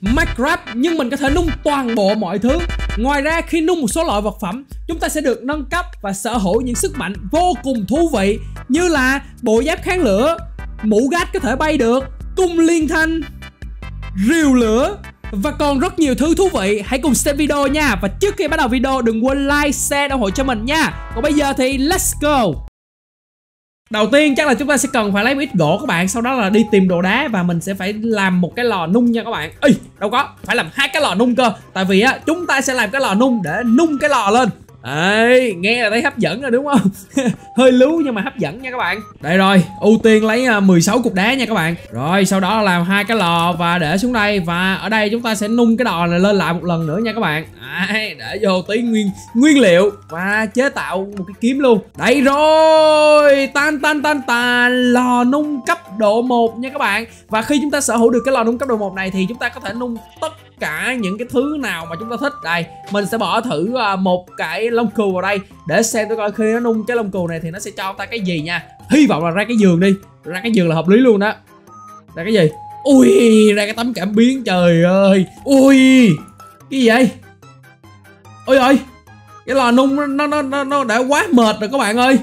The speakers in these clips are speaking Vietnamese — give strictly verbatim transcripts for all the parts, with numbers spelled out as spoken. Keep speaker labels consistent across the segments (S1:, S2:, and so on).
S1: Minecraft nhưng mình có thể nung toàn bộ mọi thứ. Ngoài ra khi nung một số loại vật phẩm, chúng ta sẽ được nâng cấp và sở hữu những sức mạnh vô cùng thú vị, như là bộ giáp kháng lửa, mũ gas có thể bay được, cung liên thanh, rìu lửa và còn rất nhiều thứ thú vị. Hãy cùng xem video nha. Và trước khi bắt đầu video đừng quên like, share, ủng hộ cho mình nha. Còn bây giờ thì let's go. Đầu tiên chắc là chúng ta sẽ cần phải lấy một ít gỗ các bạn. Sau đó là đi tìm đồ đá và mình sẽ phải làm một cái lò nung nha các bạn. Ê, đâu có, phải làm hai cái lò nung cơ. Tại vì á, chúng ta sẽ làm cái lò nung để nung cái lò lên. Ê, nghe là thấy hấp dẫn rồi đúng không? Hơi lú nhưng mà hấp dẫn nha các bạn. Đây rồi, ưu tiên lấy mười sáu cục đá nha các bạn. Rồi sau đó làm hai cái lò và để xuống đây. Và ở đây chúng ta sẽ nung cái lò này lên lại một lần nữa nha các bạn. Đấy, để vô tí nguyên nguyên liệu và chế tạo một cái kiếm luôn. Đây rồi, tan tan tan tan, lò nung cấp độ một nha các bạn. Và khi chúng ta sở hữu được cái lò nung cấp độ một này thì chúng ta có thể nung tất cả những cái thứ nào mà chúng ta thích. Đây, mình sẽ bỏ thử một cái lông cừu vào đây để xem tôi coi khi nó nung cái lông cừu này thì nó sẽ cho ta cái gì nha. Hy vọng là ra cái giường đi. Ra cái giường là hợp lý luôn đó. Ra cái gì? Ui, ra cái tấm cảm biến, trời ơi. Ui, cái gì vậy? Ôi ơi, cái lò nung nó nó nó nó đã quá mệt rồi các bạn ơi.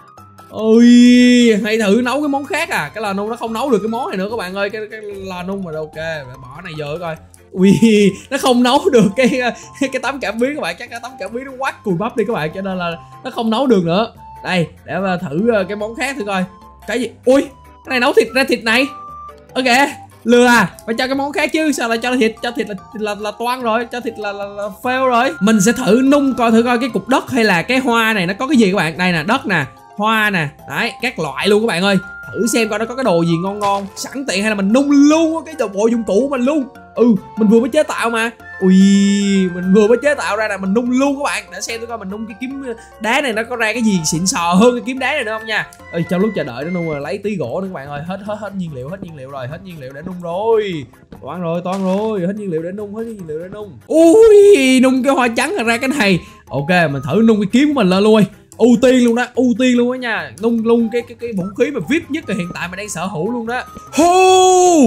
S1: Ôi, hãy thử nấu cái món khác à. Cái lò nung nó không nấu được cái món này nữa các bạn ơi. Cái, cái lò nung mà ok, bỏ này vô coi. Ui, nó không nấu được cái cái tấm cảm biến các bạn. Chắc cái tấm cảm biến nó quá cùi bắp đi các bạn, cho nên là nó không nấu được nữa. Đây, để mà thử cái món khác thử coi. Cái gì? Ui, cái này nấu thịt ra thịt này. Ok, lừa à, phải cho cái món khác chứ, sao lại cho thịt? Cho thịt là là, là toan rồi, cho thịt là, là, là fail rồi. Mình sẽ thử nung coi thử coi cái cục đất hay là cái hoa này nó có cái gì các bạn. Đây nè, đất nè, hoa nè, đấy, các loại luôn các bạn ơi. Thử xem coi nó có cái đồ gì ngon ngon sẵn tiện hay là mình nung luôn cái đồ bộ dụng cụ của mình luôn. Ừ, mình vừa mới chế tạo mà. Ui, mình vừa mới chế tạo ra là mình nung luôn các bạn. Để xem thử coi mình nung cái kiếm đá này nó có ra cái gì xịn sò hơn cái kiếm đá này nữa không nha. Ơi, trong lúc chờ đợi nó nung rồi lấy tí gỗ nữa các bạn ơi. Hết hết hết nhiên liệu, hết nhiên liệu rồi, hết nhiên liệu để nung rồi. Toan rồi, toan rồi, hết nhiên liệu để nung, hết nhiên liệu để nung. Ui, nung cái hoa trắng ra cái này. Ok, mình thử nung cái kiếm của mình lên luôn. Ưu tiên luôn đó, ưu tiên luôn đó nha. Nung luôn cái cái cái vũ khí mà vê i pê nhất là hiện tại mình đang sở hữu luôn đó. Hô!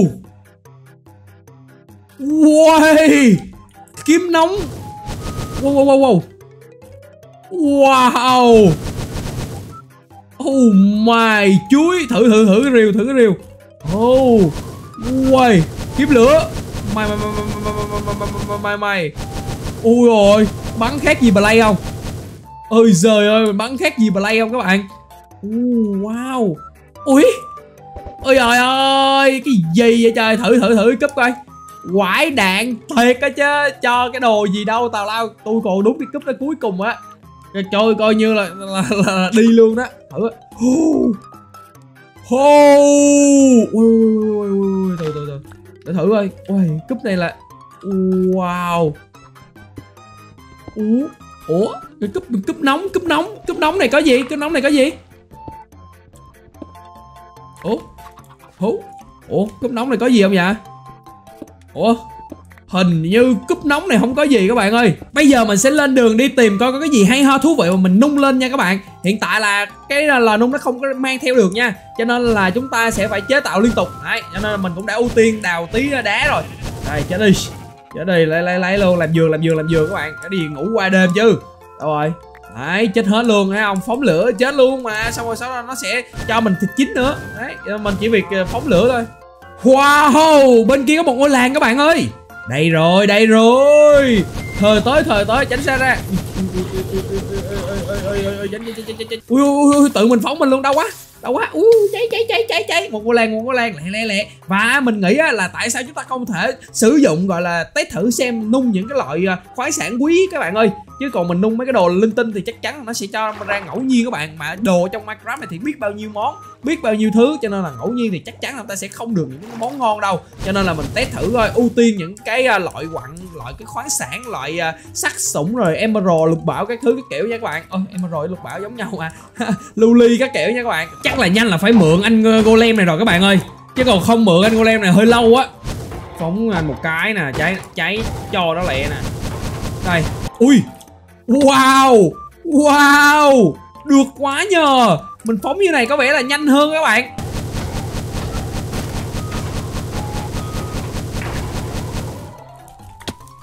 S1: Wow! Kiếm nóng. Wow wow wow wow. Wow. Oh my chuối, thử thử thử cái rìu, thử cái rìu. Oh. Wow, kiếm lửa. Mày mày mày mày mày mày mày. Ui rồi, bắn khác gì Play không? Ôi trời ơi, bắn khác gì Play không các bạn? Uh, wow. Ui. Ôi trời ơi, cái gì vậy trời? Thử thử thử cúp coi. Quải đạn thiệt á chứ, cho cái đồ gì đâu tào lao. Tôi còn đúng cái cúp đó cuối cùng á. Trời, coi như là, là, là, là đi luôn đó. Thử. Hô. Hô. Ui, từ từ từ. Để thử coi. Ui, cúp này là wow. Ủa? Ủa? Cái cúp cúp nóng, cúp nóng, cúp nóng này có gì? Cúp nóng này có gì? Ủa? Ủa? Ủa? Cúp nóng này có gì không vậy? Ủa? Hình như cúp nóng này không có gì các bạn ơi. Bây giờ mình sẽ lên đường đi tìm coi có cái gì hay ho thú vị mà mình nung lên nha các bạn. Hiện tại là cái lò nung nó không có mang theo được nha, cho nên là chúng ta sẽ phải chế tạo liên tục. Đấy, cho nên là mình cũng đã ưu tiên đào tí đá rồi. Đây, chết đi. Chết đi, lấy lấy lấy luôn, làm giường làm giường làm giường các bạn. Cái gì ngủ qua đêm chứ. Đâu rồi? Đấy, chết hết luôn thấy không? Phóng lửa chết luôn mà. Xong rồi sau đó nó sẽ cho mình thịt chín nữa. Đấy, mình chỉ việc phóng lửa thôi. Wow, bên kia có một ngôi làng các bạn ơi. Đây rồi, đây rồi. Thời tới, thời tới, tránh xa ra. Ui, ui, ui, tự mình phóng mình luôn, đau quá. Đau quá. Ui, cháy cháy cháy cháy cháy. Một ngôi làng, một ngôi làng lẹ lẹ lẹ. Và mình nghĩ là tại sao chúng ta không thể sử dụng gọi là test thử xem nung những cái loại khoáng sản quý các bạn ơi. Chứ còn mình nung mấy cái đồ linh tinh thì chắc chắn nó sẽ cho ra ngẫu nhiên các bạn. Mà đồ trong Minecraft này thì biết bao nhiêu món, biết bao nhiêu thứ, cho nên là ngẫu nhiên thì chắc chắn là ta sẽ không được những cái món ngon đâu. Cho nên là mình test thử thôi, ưu tiên những cái loại quặng, loại cái khoáng sản, loại sắt sủng rồi emerald, lục bảo các thứ các kiểu nha các bạn. Ơ, emerald lục bảo giống nhau à. Lưu ly các kiểu nha các bạn. Chắc là nhanh là phải mượn anh golem này rồi các bạn ơi. Chứ còn không mượn anh golem này hơi lâu á. Phóng một cái nè, cháy cháy cho nó lẹ nè. Đây. Ui. Wow. Wow. Được quá nhờ. Mình phóng như này có vẻ là nhanh hơn các bạn.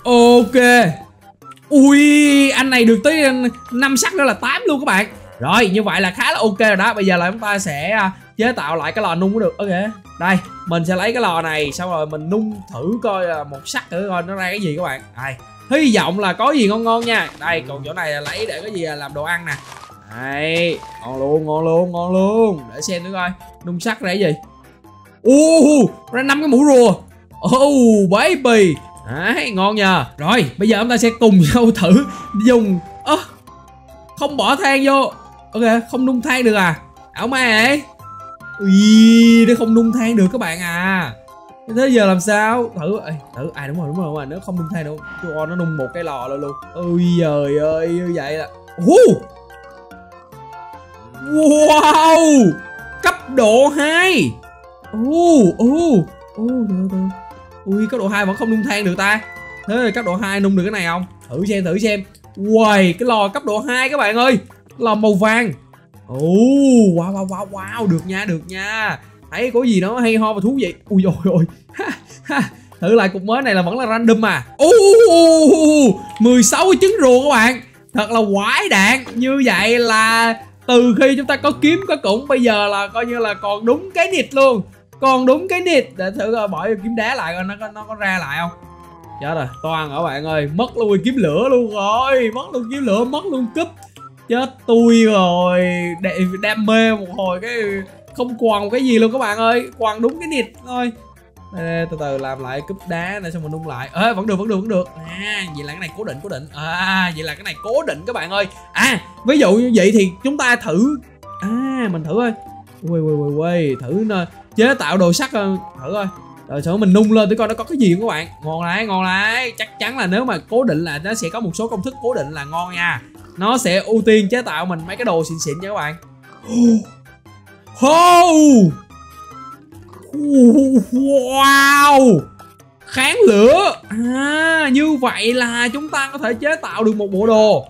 S1: Ok. Ui, anh này được tới năm sắt nữa là tám luôn các bạn. Rồi, như vậy là khá là ok rồi đó. Bây giờ là chúng ta sẽ chế tạo lại cái lò nung cũng được. Ok. Đây, mình sẽ lấy cái lò này, xong rồi mình nung thử coi một sắt thử coi nó ra cái gì các bạn. Đây, hy vọng là có gì ngon ngon nha. Đây, còn chỗ này là lấy để cái gì làm đồ ăn nè. Đây, ngon luôn, ngon luôn, ngon luôn. Để xem nữa coi, nung sắt ra cái gì. Uh, ra năm cái mũ rùa. Oh baby. Đấy, ngon nhờ. Rồi, bây giờ chúng ta sẽ cùng nhau thử dùng. Ơ, à, không bỏ than vô. Ok, không nung than được à? Ảo ma vậy. Ui, nó không nung than được các bạn à. Thế giờ làm sao? Thử, ê, thử, à đúng rồi, đúng rồi, đúng rồi. Nếu không nung than đâu, cho nó nung một cái lò luôn luôn. Ôi giời ơi, như vậy là uh. Wow, cấp độ hai. Uh, uh, uh, ui, cấp độ hai vẫn không nung than được ta. Thế là cấp độ hai nung được cái này không? Thử xem, thử xem. Uầy, cái lò cấp độ hai các bạn ơi. Lò màu vàng. Ồ, oh, wow, wow, wow, wow, được nha, được nha. Thấy có gì đó hay ho và thú vị. Ui dồi ôi. Thử lại cục mới này là vẫn là random à. Ồ, uh, mười sáu cái trứng rùa các bạn. Thật là quái đạn. Như vậy là từ khi chúng ta có kiếm có cũng, bây giờ là coi như là còn đúng cái nịt luôn. Còn đúng cái nịt. Để thử coi bỏ kiếm đá lại coi nó có, nó có ra lại không. Chết rồi, toàn ở bạn ơi. Mất luôn kiếm lửa luôn rồi. Mất luôn kiếm lửa, mất luôn cúp. Chết tôi rồi. Đam mê một hồi cái không còn một cái gì luôn các bạn ơi. Còn đúng cái nịt thôi. Đây, từ từ làm lại cúp đá này xong rồi nung lại. Ê, vẫn được, vẫn được, vẫn được. À, vậy là cái này cố định, cố định. À, vậy là cái này cố định các bạn ơi. À, ví dụ như vậy thì chúng ta thử. À, mình thử thôi. Ui, ui, ui, ui. Thử nè, chế tạo đồ sắt thử coi. Rồi sau mình nung lên để coi nó có cái gì không các bạn. Ngon đấy, ngon đấy. Chắc chắn là nếu mà cố định là nó sẽ có một số công thức cố định là ngon nha. Nó sẽ ưu tiên chế tạo mình mấy cái đồ xịn xịn nha các bạn. Oh! Wow, kháng lửa. À, như vậy là chúng ta có thể chế tạo được một bộ đồ.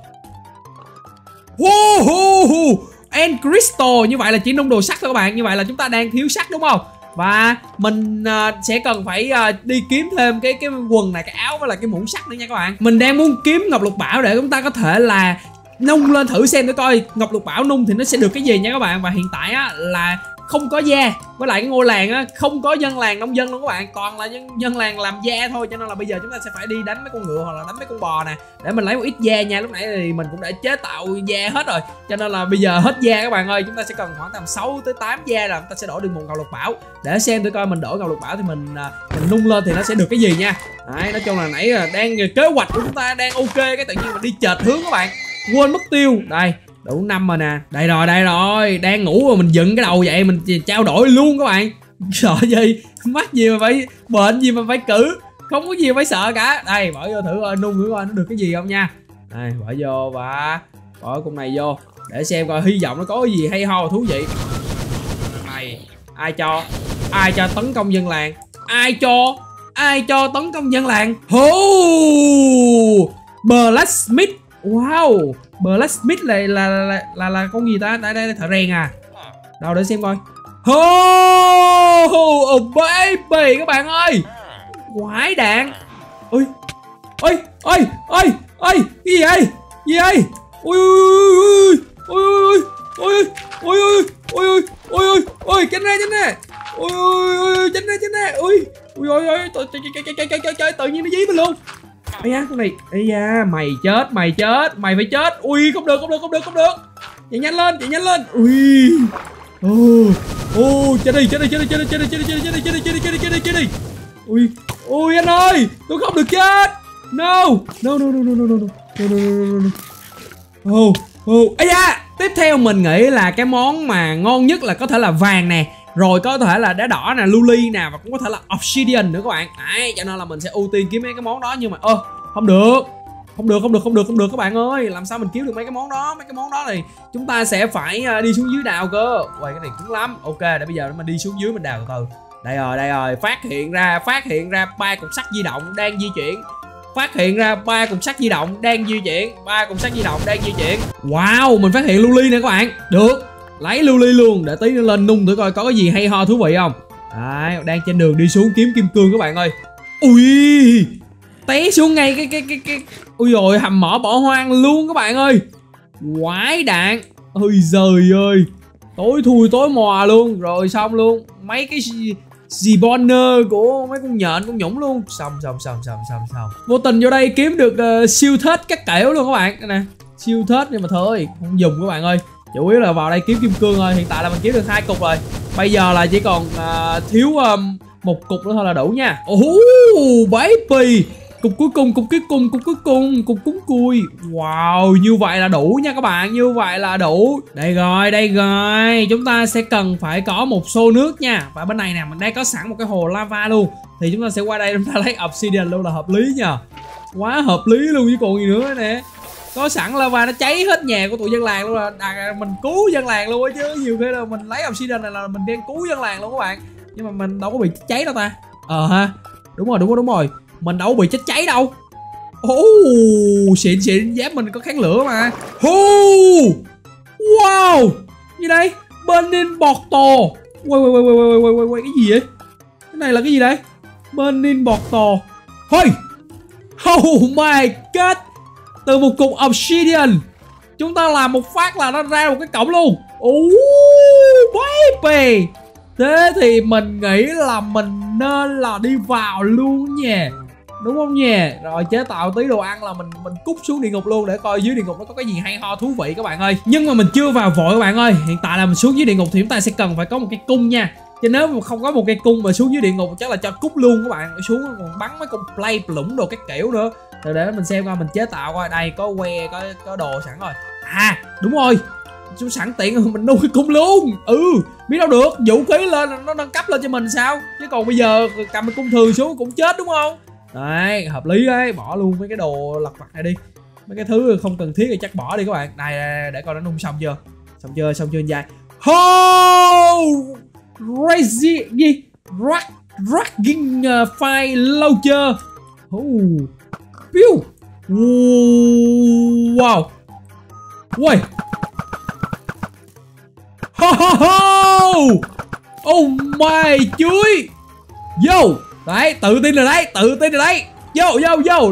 S1: Wow, and crystal. Như vậy là chỉ nung đồ sắt thôi các bạn. Như vậy là chúng ta đang thiếu sắt đúng không? Và mình uh, sẽ cần phải uh, đi kiếm thêm cái cái quần này, cái áo với là cái mũ sắt nữa nha các bạn. Mình đang muốn kiếm ngọc lục bảo để chúng ta có thể là nung lên thử xem để coi ngọc lục bảo nung thì nó sẽ được cái gì nha các bạn. Và hiện tại á là không có da, với lại cái ngôi làng á không có dân làng nông dân luôn các bạn, toàn là dân, dân làng làm da thôi, cho nên là bây giờ chúng ta sẽ phải đi đánh mấy con ngựa hoặc là đánh mấy con bò nè để mình lấy một ít da nha. Lúc nãy thì mình cũng đã chế tạo da hết rồi, cho nên là bây giờ hết da các bạn ơi. Chúng ta sẽ cần khoảng tầm sáu tới tám da là chúng ta sẽ đổi được một ngọc lục bảo. Để xem tôi coi mình đổi ngọc lục bảo thì mình mình nung lên thì nó sẽ được cái gì nha. Đấy, nói chung là nãy là đang kế hoạch của chúng ta đang ok, cái tự nhiên mình đi chệch hướng các bạn, quên mất tiêu. Đây đủ năm rồi nè, đây rồi, đây rồi, đang ngủ rồi mình dựng cái đầu vậy mình trao đổi luôn các bạn. Sợ gì, mắc gì mà phải, bệnh gì mà phải cử, không có gì phải sợ cả. Đây bỏ vô thử coi, nung thử coi nó được cái gì không nha. Đây bỏ vô và bỏ con này vô để xem coi, hy vọng nó có cái gì hay ho và thú vị. Này ai cho, ai cho tấn công dân làng, ai cho, ai cho tấn công dân làng. Hô, Blacksmith. Wow, Blacksmith này là là, là là là con gì ta? Đây đây thợ rèn à? Đâu để xem coi. Oh, oh baby các bạn ơi, quái đạn. Ôi, ôi, ôi, ôi, ôi, cái gì vậy? Gì vậy? Ôi, ôi, ôi, ôi, ôi, ôi, ôi, ôi, ôi, ôi, ôi, tránh ra, tránh ra. Ôi, ôi, ôi, tránh ra, tránh ra. Ôi, ôi, ôi, ôi, trời, trời, trời, trời, trời, tự nhiên nó dí mình luôn. Ây da, con này, ây da, mày chết, mày chết, mày phải chết. Ui, không được, không được, không được, không được. Chạy nhanh lên, chạy nhanh lên. Ui. Ô, ô, chết đi, chết đi, chết đi, chết đi, chết đi, chết đi, chết đi, chết đi, chết đi, chết đi, chết đi, chết đi. Ui, ui anh ơi, tôi không được chết. No, no, no, no, no, no, no, no, no, no, no. Ô, ô, ây da, tiếp theo mình nghĩ là cái món mà ngon nhất là có thể là vàng nè, rồi có thể là đá đỏ nè, luli nè, và cũng có thể là obsidian nữa các bạn. Đấy, cho nên là mình sẽ ưu tiên kiếm mấy cái món đó. Nhưng mà ơ, không được, không được, không được, không được, không được các bạn ơi. Làm sao mình kiếm được mấy cái món đó? Mấy cái món đó thì chúng ta sẽ phải đi xuống dưới đào cơ. Uầy, cái này cứng lắm. Ok, để bây giờ mình đi xuống dưới mình đào từ từ. Đây rồi, đây rồi, phát hiện ra, phát hiện ra ba cục sắt di động đang di chuyển. Phát hiện ra ba cục sắt di động đang di chuyển, ba cục sắt di động đang di chuyển. Wow, mình phát hiện luli nè các bạn. Được, lấy luli luôn để tí nữa lên nung thử coi có cái gì hay ho thú vị không. Đấy, đang trên đường đi xuống kiếm kim cương các bạn ơi. Ui, té xuống ngay cái cái cái cái ui rồi hầm mỏ bỏ hoang luôn các bạn ơi. Quái đạn. Ôi giời ơi, tối thui tối mò luôn. Rồi xong luôn mấy cái spawner của mấy con nhện con nhũng luôn. Xong xong xong xong xong xong vô tình vô đây kiếm được uh, siêu thết các kiểu luôn các bạn. Đây nè, siêu thết nhưng mà thôi không dùng các bạn ơi, chủ yếu là vào đây kiếm kim cương thôi. Hiện tại là mình kiếm được hai cục rồi, bây giờ là chỉ còn uh, thiếu um, một cục nữa thôi là đủ nha. Oh baby, cục cuối cùng, cục cuối cùng, cục cuối cùng, cục cúng cùi. Wow, như vậy là đủ nha các bạn, như vậy là đủ. Đây rồi, đây rồi, chúng ta sẽ cần phải có một xô nước nha. Và bên này nè, mình đang có sẵn một cái hồ lava luôn. Thì chúng ta sẽ qua đây chúng ta lấy obsidian luôn là hợp lý nha. Quá hợp lý luôn chứ còn gì nữa nè. Có sẵn lava nó cháy hết nhà của tụi dân làng luôn, là à, mình cứu dân làng luôn á chứ. Nhiều khi là mình lấy obsidian này là mình đang cứu dân làng luôn các bạn. Nhưng mà mình đâu có bị cháy đâu ta. Ờ ha, đúng rồi đúng rồi đúng rồi, mình đâu bị chết cháy đâu. Oh, xịn xịn, giáp mình có kháng lửa mà. Oh, wow, gì đây? Burning Bottle. Quay quay quay quay quay quay quay quay cái gì vậy? Cái này là cái gì đây? Burning Bottle. Hey, oh my god, từ một cục obsidian chúng ta làm một phát là nó ra một cái cổng luôn. Oh baby, thế thì mình nghĩ là mình nên là đi vào luôn nha, đúng không nha? Rồi chế tạo tí đồ ăn là mình mình cút xuống địa ngục luôn để coi dưới địa ngục nó có cái gì hay ho thú vị các bạn ơi. Nhưng mà mình chưa vào vội các bạn ơi. Hiện tại là mình xuống dưới địa ngục thì chúng ta sẽ cần phải có một cái cung nha. Chứ nếu mà không có một cây cung mà xuống dưới địa ngục chắc là cho cút luôn các bạn. Xuống còn bắn mấy con play lũng đồ các kiểu nữa. Rồi để mình xem coi mình chế tạo coi. Đây có que, có có đồ sẵn rồi. À đúng rồi, xuống sẵn tiện mình nuôi cung luôn. Ừ, biết đâu được vũ khí lên nó nâng cấp lên cho mình sao. Chứ còn bây giờ cầm cái cung thường xuống cũng chết đúng không? Đấy, hợp lý đấy, bỏ luôn mấy cái đồ lặt vặt này đi. Mấy cái thứ không cần thiết thì chắc bỏ đi các bạn. Đây, đây, đây để coi nó nung xong chưa. Xong chưa, xong chưa anh dài. Oh, crazy gì? Rock, rocking uh, file launcher. Oh, pew. Wow. Ui. Ho ho ho. Oh my chuối. Yo. Đấy, tự tin rồi đấy, tự tin rồi đấy. Vô, vô, vô.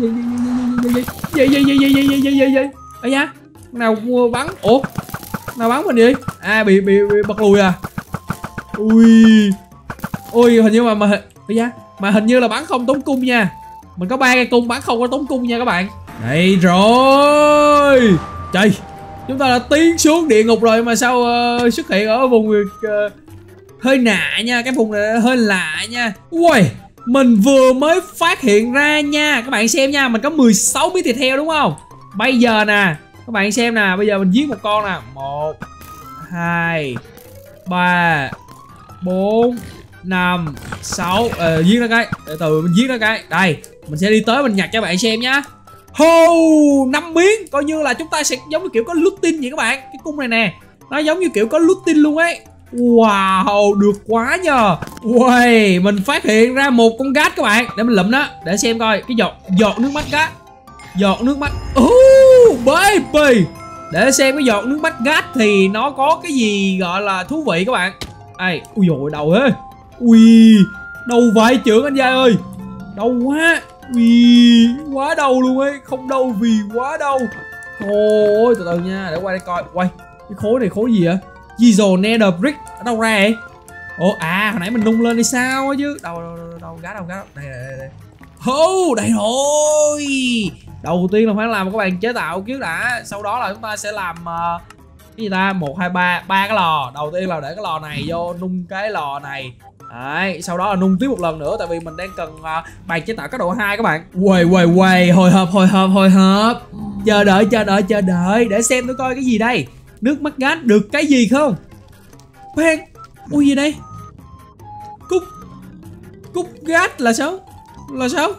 S1: Gì, gì, gì, gì, gì, gì, gì, gì, gì. Ây da, nào bắn, ủa nào bắn mình gì? À, bị, bị, bị bật lùi à. Ui. Ui, hình như mà, mà ây da, mà hình như là bắn không tốn cung nha. Mình có ba cây cung, bắn không có tốn cung nha các bạn. Đây rồi. Trời, chúng ta đã tiến xuống địa ngục rồi mà sao uh, xuất hiện ở vùng uh, hơi lạ nha, cái vùng này hơi lạ nha. Ui, mình vừa mới phát hiện ra nha. Các bạn xem nha, mình có mười sáu miếng thịt heo đúng không? Bây giờ nè, các bạn xem nè, bây giờ mình giết một con nè. Một, hai, ba, bốn, năm, sáu. Ờ, giết nó cái, từ từ mình giết nó cái. Đây, mình sẽ đi tới mình nhặt cho bạn xem nhá. Hô, năm miếng, coi như là chúng ta sẽ giống như kiểu có looting vậy các bạn. Cái cung này nè, nó giống như kiểu có looting luôn ấy. Wow, được quá nhờ. Uầy, mình phát hiện ra một con gát các bạn. Để mình lụm nó, để xem coi cái giọt giọt nước mắt gát. Giọt nước mắt. Oh, baby. Để xem cái giọt nước mắt gát thì nó có cái gì gọi là thú vị các bạn. Đây, ui dồi đầu thế. Ui, đầu vải trưởng anh Giai ơi. Đau quá. Ui, quá đau luôn ấy. Không đau vì quá đau. Ôi, từ từ nha, để qua đây coi. Quay, cái khối này khối gì vậy? Diesel Nether Brick ở đâu ra vậy? Ồ, à hồi nãy mình nung lên đi sao chứ. Đâu đâu đâu, đâu gá đâu gá đâu. Đây đây đây. Hô, đây rồi. Đầu tiên là phải làm các bạn chế tạo trước đã, sau đó là chúng ta sẽ làm uh, cái gì ta? một hai ba, ba cái lò. Đầu tiên là để cái lò này vô nung cái lò này. Đấy, sau đó là nung tiếp một lần nữa tại vì mình đang cần uh, bàn chế tạo cấp độ hai các bạn. Quầy quầy quầy, hồi hộp hồi hộp hồi hộp. Chờ đợi chờ đợi chờ đợi để xem tôi coi cái gì đây. Nước mắt gát được cái gì không? Khoan, ui gì đây? Cúc Cúc gát là sao? Là sao?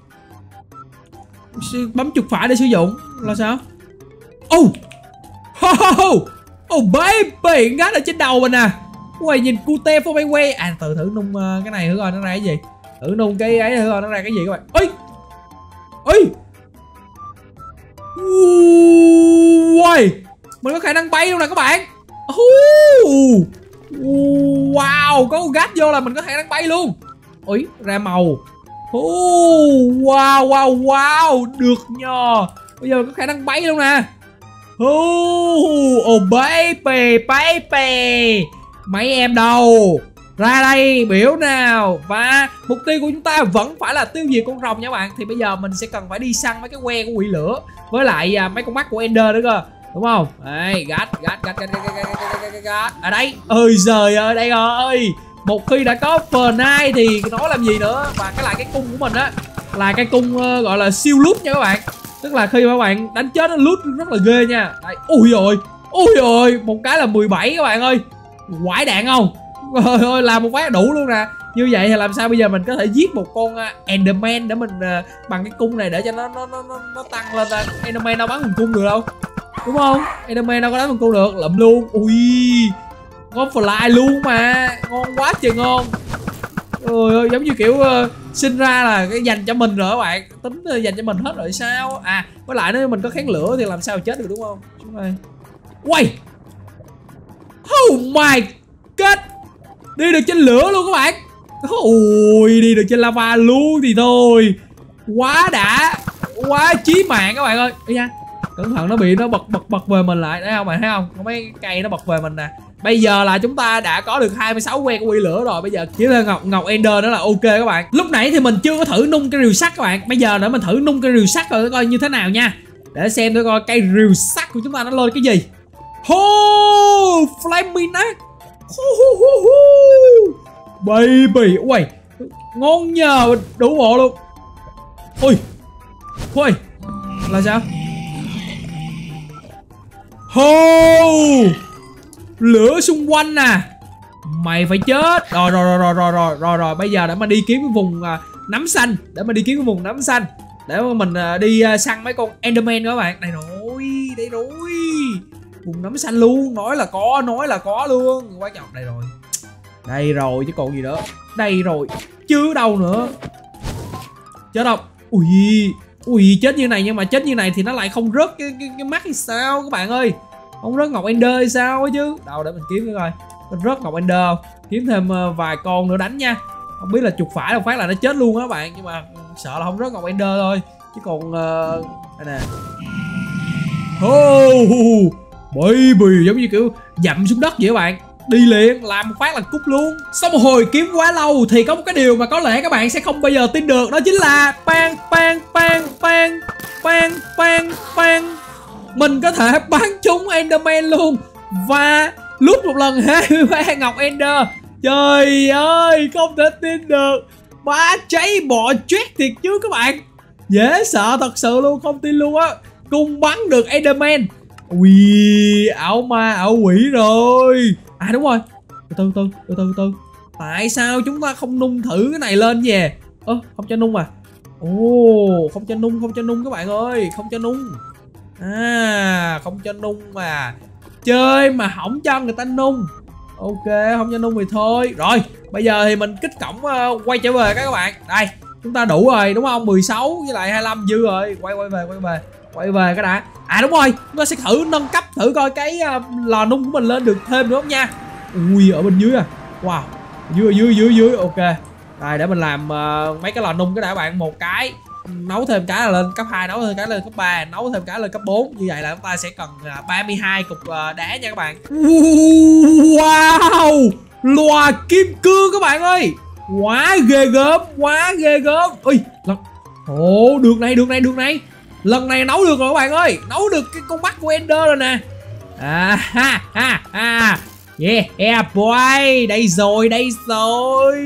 S1: Bấm chuột phải để sử dụng là sao? Oh, oh, oh baby, gát ở trên đầu mình à. Ui nhìn cute phô bay quay. À từ thử nung uh, cái này thử coi nó ra cái gì. Thử nung cái ấy thử coi nó ra cái gì các bạn. Ui, ui, ui, mình có khả năng bay luôn nè các bạn. uh, Wow, có con gát vô là mình có khả năng bay luôn. Ui, ra màu. Oh, wow wow wow, được nhờ. Bây giờ có khả năng bay luôn nè. Oh, oh baby baby, mấy em đâu, ra đây biểu nào. Và mục tiêu của chúng ta vẫn phải là tiêu diệt con rồng nha các bạn. Thì bây giờ mình sẽ cần phải đi săn mấy cái que của quỷ lửa với lại à, mấy con mắt của Ender nữa cơ, đúng không? Đây, gắt gắt gắt gắt gắt gắt ở đây. Ơi giời ơi, đây rồi. Một khi đã có Fortnite thì nó làm gì nữa. Và cái lại cái cung của mình á là cái cung uh, gọi là siêu loot nha các bạn. Tức là khi mà các bạn đánh chết nó loot rất là ghê nha. Đây, ui rồi, ui rồi, một cái là mười bảy các bạn ơi. Quải đạn không? Trời ơi, làm một phát đủ luôn nè. Như vậy thì làm sao bây giờ mình có thể giết một con uh, Enderman để mình uh, bằng cái cung này để cho nó nó nó nó, nó tăng lên. uh, Enderman đâu bắn bằng cung được đâu, đúng không? Enderman đâu có đánh bằng cung được, lụm luôn. Ui, ngon fly luôn mà, ngon quá trời ngon. Ôi ơi, giống như kiểu uh, sinh ra là cái dành cho mình rồi các bạn, tính uh, dành cho mình hết rồi sao? À, với lại nếu mình có kháng lửa thì làm sao chết được, đúng không? Chúng ta quay. Oh my god, đi được trên lửa luôn các bạn. Ôi, đi được trên lava luôn thì thôi, quá đã, quá chí mạng các bạn ơi. Ê da, cẩn thận nó bị nó bật bật bật về mình lại, thấy không bạn, thấy không? Có mấy cây nó bật về mình nè. Bây giờ là chúng ta đã có được hai mươi sáu que của quỷ lửa rồi. Bây giờ kiếm thêm ngọc ngọc Ender nữa là ok các bạn. Lúc nãy thì mình chưa có thử nung cái rìu sắt các bạn. Bây giờ nữa mình thử nung cái rìu sắt rồi coi như thế nào nha. Để xem thử coi cây rìu sắt của chúng ta nó lên cái gì. Oh, flaming axe. Baby, ui, ngon nhờ, đủ bộ luôn. Ui, ui, là sao? Oh, lửa xung quanh nè, mày phải chết. Rồi rồi rồi rồi rồi rồi rồi rồi bây giờ để mà đi kiếm cái vùng à, nấm xanh, để mà đi kiếm cái vùng nấm xanh để mà mình à, đi à, săn mấy con Enderman các bạn. Đây rồi, đây rồi, vùng nấm xanh luôn, nói là có, nói là có luôn. Quan trọng đây rồi, đây rồi chứ còn gì nữa. Đây rồi chứ đâu nữa. Chết không? Ui, ui, chết như này nhưng mà chết như này thì nó lại không rớt cái cái, cái mắt hay sao các bạn ơi? Không rớt ngọc Ender hay sao ấy chứ? Đâu để mình kiếm nữa coi. Mình rớt ngọc Ender không? Kiếm thêm uh, vài con nữa đánh nha. Không biết là chuột phải một phát là nó chết luôn á các bạn, nhưng mà sợ là không rớt ngọc Ender thôi. Chứ còn uh, đây nè. Oh, baby, giống như kiểu dậm xuống đất vậy các bạn. Đi liền, làm một phát là cút luôn. Sau một hồi kiếm quá lâu thì có một cái điều mà có lẽ các bạn sẽ không bao giờ tin được, đó chính là bang bang bang bang bang bang bang, mình có thể bắn trúng Enderman luôn và lút một lần hai mươi ba ngọc Ender. Trời ơi, không thể tin được. Bá cháy bọ chết thiệt chứ các bạn, dễ sợ thật sự luôn, không tin luôn á. Cùng bắn được Enderman. Ui, ảo ma ảo quỷ rồi. À đúng rồi, từ từ từ từ từ từ tại sao chúng ta không nung thử cái này lên về? Ơ, à, không cho nung à? Ồ, không cho nung, không cho nung các bạn ơi, không cho nung. À, không cho nung mà. Chơi mà không cho người ta nung. Ok, không cho nung thì thôi. Rồi, bây giờ thì mình kích cổng uh, quay trở về các bạn. Đây, chúng ta đủ rồi đúng không? mười sáu với lại hai mươi lăm dư rồi. Quay quay về, quay về. Quay về cái đã. À đúng rồi, chúng ta sẽ thử nâng cấp thử coi cái uh, lò nung của mình lên được thêm nữa không nha. Ui, ở bên dưới à. Wow, dưới dưới dưới dưới, ok. Rồi để mình làm uh, mấy cái lò nung cái đã các bạn. Một cái nấu thêm cái là lên cấp hai, nấu thêm cái lên cấp ba, nấu thêm cái lên cấp bốn. Như vậy là chúng ta sẽ cần uh, ba mươi hai cục uh, đá nha các bạn. Wow, lò kim cương các bạn ơi. Quá ghê gớm, quá ghê gớm. Ui, ồ, được này, được này, được này. Lần này nấu được rồi các bạn ơi, nấu được cái con mắt của Ender rồi nè. À ha ha ha. Yeah, yeah boy, đây rồi, đây rồi.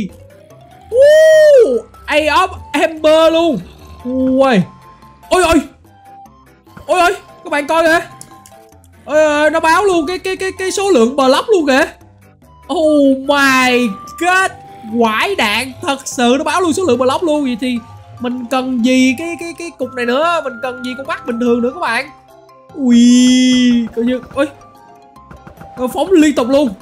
S1: Uh, Eye of Ember luôn. Ui, ôi ôi, ôi ôi, các bạn coi kìa. Ôi, nó báo luôn cái cái cái cái số lượng block luôn kìa. Oh my god, quải đạn thật sự, nó báo luôn số lượng block luôn. Vậy thì mình cần gì cái cái cái cục này nữa, mình cần gì con mắt bình thường nữa các bạn. Ui, coi như, ôi, nó phóng liên tục luôn.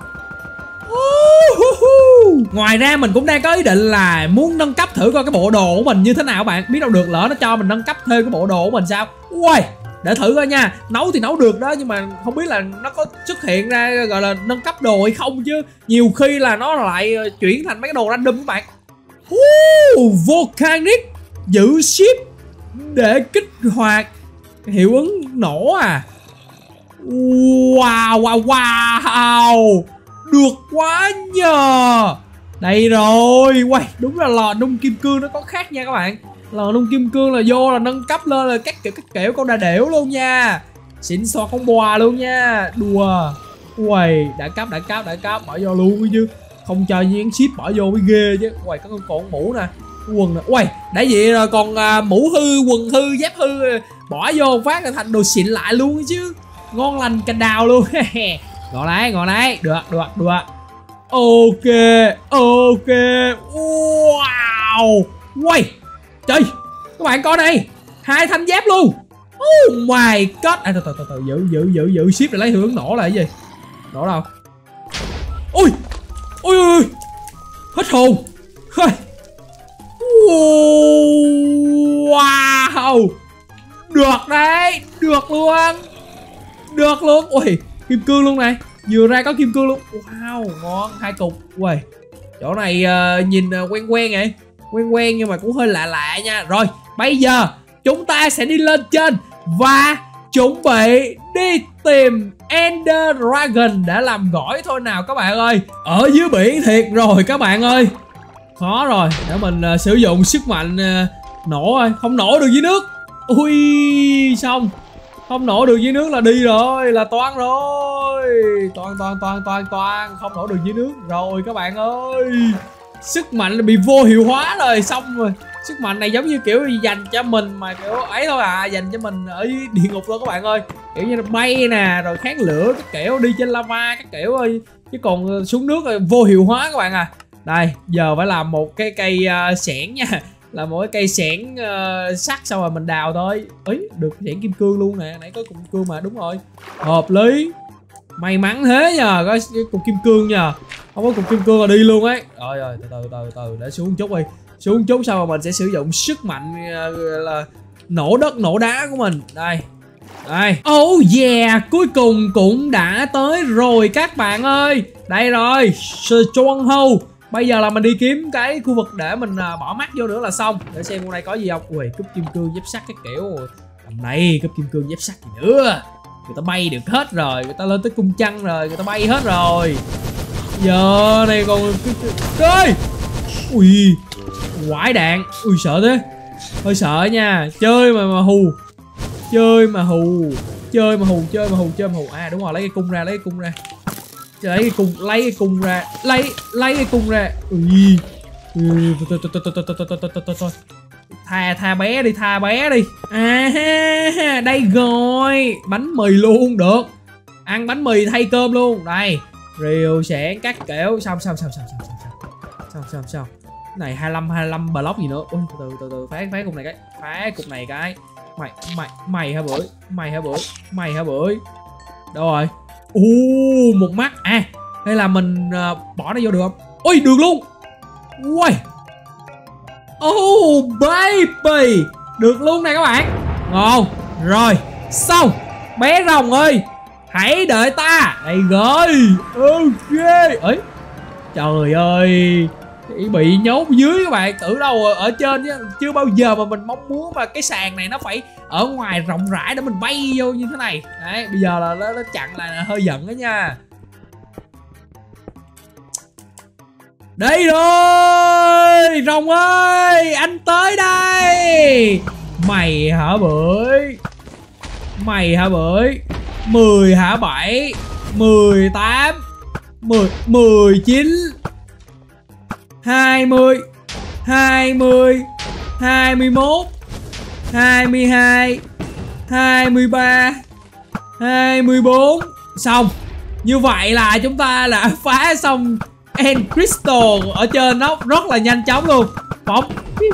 S1: Ngoài ra mình cũng đang có ý định là muốn nâng cấp thử coi cái bộ đồ của mình như thế nào các bạn. Biết đâu được lỡ nó cho mình nâng cấp thêm cái bộ đồ của mình sao. Ui, để thử coi nha. Nấu thì nấu được đó, nhưng mà không biết là nó có xuất hiện ra gọi là nâng cấp đồ hay không chứ. Nhiều khi là nó lại chuyển thành mấy cái đồ random các bạn. uh, Volcanic giữ ship để kích hoạt hiệu ứng nổ à. Wow wow wow, được quá nhờ. Đây rồi, quay đúng là lò nung kim cương nó có khác nha các bạn. Lò nung kim cương là vô là nâng cấp lên là các kiểu các kiểu con đà đểu luôn nha. Xịn xoa con bò luôn nha. Đùa. Uầy, đã cấp đã cấp đã cấp bỏ vô luôn chứ. Không cho những ship bỏ vô mới ghê chứ. Uầy, có con còn mũ nè, quần nè. Uầy, đã vậy rồi còn à, mũ hư, quần hư, dép hư bỏ vô phát là thành đồ xịn lại luôn chứ. Ngon lành cành đào luôn. Ngồi đấy, ngồi đấy. Được, được, được. Ok, ok. Wow. Uầy, trời, các bạn coi này, hai thanh dép luôn. Oh my god. À, từ từ từ từ giữ giữ giữ giữ ship để lấy hiệu ứng nổ là cái gì? Nổ đâu? Ui, ui ui, hết hồn. Wow, được đấy, được luôn, được luôn. Ui, kim cương luôn này, vừa ra có kim cương luôn. Wow, ngon, hai cục. Ui, chỗ này uh, nhìn uh, quen quen vậy, quen quen nhưng mà cũng hơi lạ lạ nha. Rồi, bây giờ chúng ta sẽ đi lên trên và chuẩn bị đi tìm Ender Dragon để làm gỏi thôi nào các bạn ơi. Ở dưới biển thiệt rồi các bạn ơi. Khó rồi, để mình uh, sử dụng sức mạnh uh, nổ thôi. Không nổ được dưới nước. Ui, xong. Không nổ được dưới nước là đi rồi, là toan rồi. Toan toan toan toan toan, không nổ được dưới nước rồi các bạn ơi. Sức mạnh bị vô hiệu hóa rồi, xong rồi. Sức mạnh này giống như kiểu dành cho mình mà kiểu ấy thôi à, dành cho mình ở dưới địa ngục thôi các bạn ơi. Kiểu như là bay nè, rồi kháng lửa các kiểu, đi trên lava các kiểu ơi. Chứ còn xuống nước là vô hiệu hóa các bạn à. Đây, giờ phải làm một cái cây uh, xẻng nha. Là một cái cây xẻng uh, sắt xong rồi mình đào thôi. Ấy, được xẻng kim cương luôn nè, nãy có cục kim cương mà, đúng rồi. Hợp lý. May mắn thế nhờ, có cái cục kim cương nhờ. Không có cục kim cương là đi luôn ấy. Rồi rồi, từ từ từ từ để xuống chút đi. Xuống chút sau rồi mình sẽ sử dụng sức mạnh uh, là nổ đất nổ đá của mình. Đây. Đây. Oh yeah, cuối cùng cũng đã tới rồi các bạn ơi. Đây rồi, Stronghold. Bây giờ là mình đi kiếm cái khu vực để mình uh, bỏ mắt vô nữa là xong. Để xem con này có gì không. Ui, cúp kim cương dép sắt cái kiểu. Tầm này cúp kim cương dép sắt gì nữa. Người ta bay được hết rồi, người ta lên tới cung trăng rồi, người ta bay hết rồi. Giờ này còn ơi. Ui, quải đạn. Ui sợ thế. Hơi sợ nha. Chơi mà mà hù. Chơi mà hù. Chơi mà hù, chơi mà hù, chơi mà hù. À đúng rồi, lấy cái cung ra, lấy cái cung ra. Lấy cái cung, lấy cái cung ra, lấy lấy cái cung ra. Ui. Thôi. Tha tha bé đi, tha bé đi. À đây rồi, bánh mì luôn được. Ăn bánh mì thay cơm luôn. Đây, rìu xẻng các kiểu. Xong xong xong xong xong xong xong xong xong. Cái này hai mươi lăm hai mươi lăm block gì nữa. Ui, từ từ từ phá phá cục này cái, phá cục này cái. Mày mày mày hả bưởi, mày hả bưởi, mày hả bưởi. Đâu rồi? Ồ, một mắt. À, hay là mình uh, bỏ nó vô được không? Ôi, được luôn. Ui. Oh baby, được luôn nè các bạn. Ngon. Rồi, xong. Bé rồng ơi, hãy đợi ta. Đây rồi. Ok. Ấy. Trời ơi, bị nhốt dưới các bạn, tưởng đâu ở trên chứ. Chưa bao giờ mà mình mong muốn mà cái sàn này nó phải ở ngoài rộng rãi để mình bay vô như thế này. Đấy, bây giờ là nó, nó chặn là hơi giận đó nha. Đây rồi, rồng ơi, anh tới đây. Mày hả bưởi, mày hả bưởi. Mười hả bảy, mười tám, mười, mười chín, hai mươi, hai mươi, hai mươi mốt, hai mươi hai, hai mươi ba, hai mươi bốn. Xong. Như vậy là chúng ta đã phá xong End Crystal ở trên nó rất là nhanh chóng luôn. Phóng.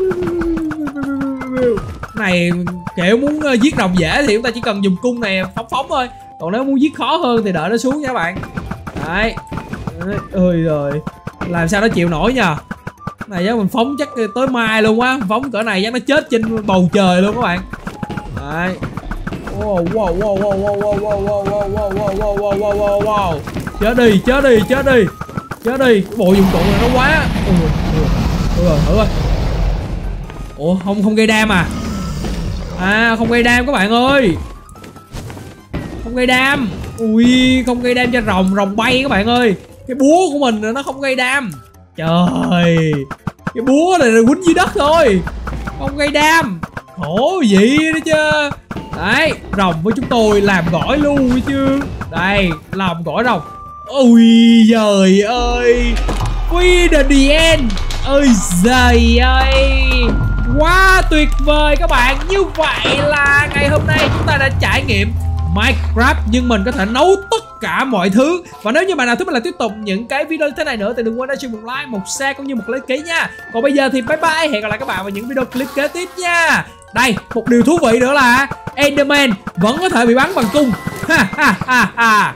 S1: Này kiểu muốn giết rồng dễ thì chúng ta chỉ cần dùng cung này phóng phóng thôi. Còn nếu muốn giết khó hơn thì đợi nó xuống nha các bạn. Đấy. Ơi rồi. Làm sao nó chịu nổi nha. Này chắc mình phóng chắc tới mai luôn á. Phóng cỡ này chắc nó chết trên bầu trời luôn các bạn. Đấy. Wow wow wow wow wow wow wow wow wow wow wow wow wow wow wow. Chết đi, chết đi, chết đi. Chết đi, cái bộ dụng cụ này nó quá. Thử rồi, thử rồi. Ủa không không gây đam à? À không gây đam các bạn ơi. Không gây đam. Ui không gây đam cho rồng, rồng bay các bạn ơi. Cái búa của mình nó không gây đam. Trời, cái búa này là quýnh dưới đất thôi, không gây đam. Khổ gì đó chứ. Đấy, rồng với chúng tôi làm gỏi luôn chứ. Đây, làm gỏi rồng. Ôi giời ơi, We the end. Ôi giời ơi, quá tuyệt vời các bạn. Như vậy là ngày hôm nay chúng ta đã trải nghiệm Minecraft nhưng mình có thể nấu tất cả mọi thứ. Và nếu như bạn nào thích mình là tiếp tục những cái video như thế này nữa thì đừng quên để cho một like, một share cũng như một like ký nha. Còn bây giờ thì bye bye, hẹn gặp lại các bạn vào những video clip kế tiếp nha. Đây, một điều thú vị nữa là Enderman vẫn có thể bị bắn bằng cung. Ha ha ha ha.